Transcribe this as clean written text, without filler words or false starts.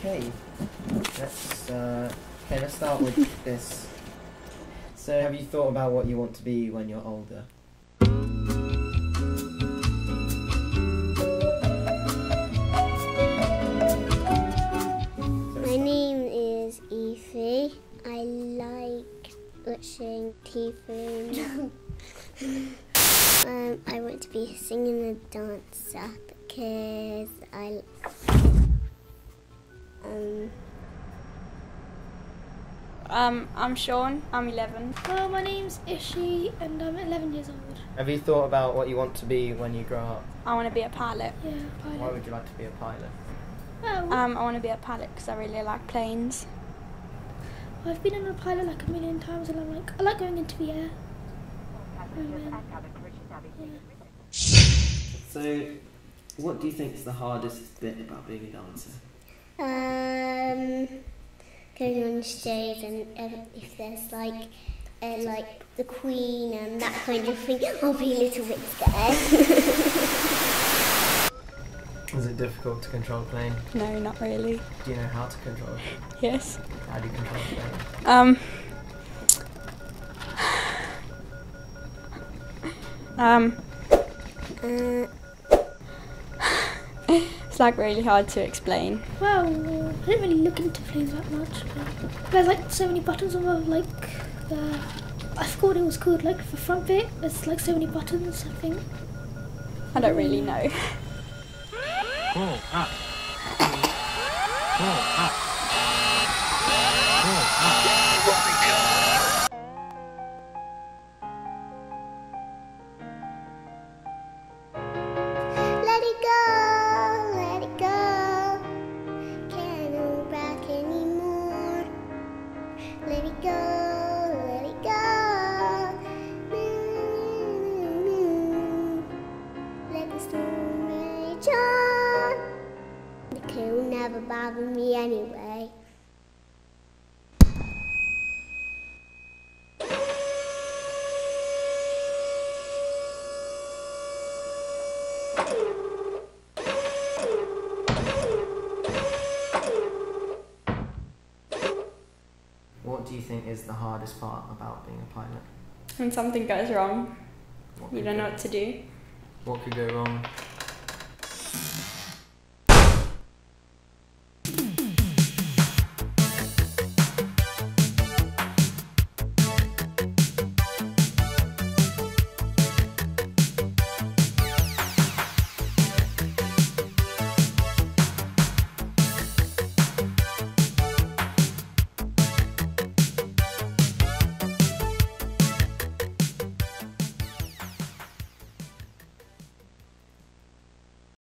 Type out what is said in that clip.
Okay, let's start with this. So, have you thought about what you want to be when you're older? My name is Evie. I like watching TV. I want to be a singer and a dancer because I'm Sean, I'm 11. Well, my name's Ishi and I'm 11 years old. Have you thought about what you want to be when you grow up? I want to be a pilot. Yeah, pilot. Why would you like to be a pilot? I want to be a pilot because I really like planes. I've been on a pilot like a million times and I like going into the air. So, what do you think is the hardest bit about being a dancer? Going on stage and if there's like the Queen and that kind of thing, I'll be a little bit scared. Is it difficult to control a plane? No, not really. Do you know how to control it? Yes. How do you control a plane? It's like really hard to explain. Well, I didn't really look into planes that much. But there's like so many buttons on like I thought it was called like the front bit. There's like so many buttons, I think. I don't really know. Pull up. Pull up. Pull up. It'll never bother me anyway. What do you think is the hardest part about being a pilot? When something goes wrong, What you could don't know go- what to do. What could go wrong?